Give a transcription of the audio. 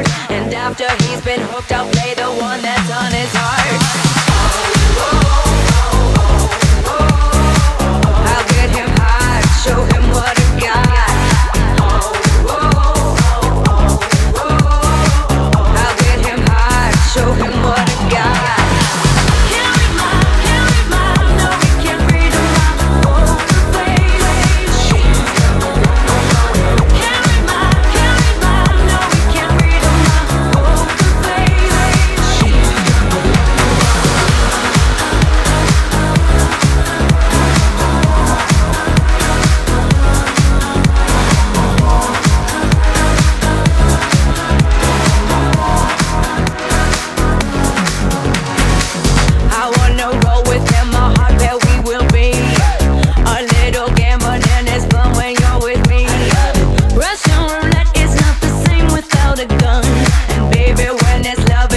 heart. And after he's been hooked, I'll play the one that's on his heart. I'll get him high, show him what I got. I'll get him high, show him what I got. Russian roulette is not the same without a gun. And baby, when there's love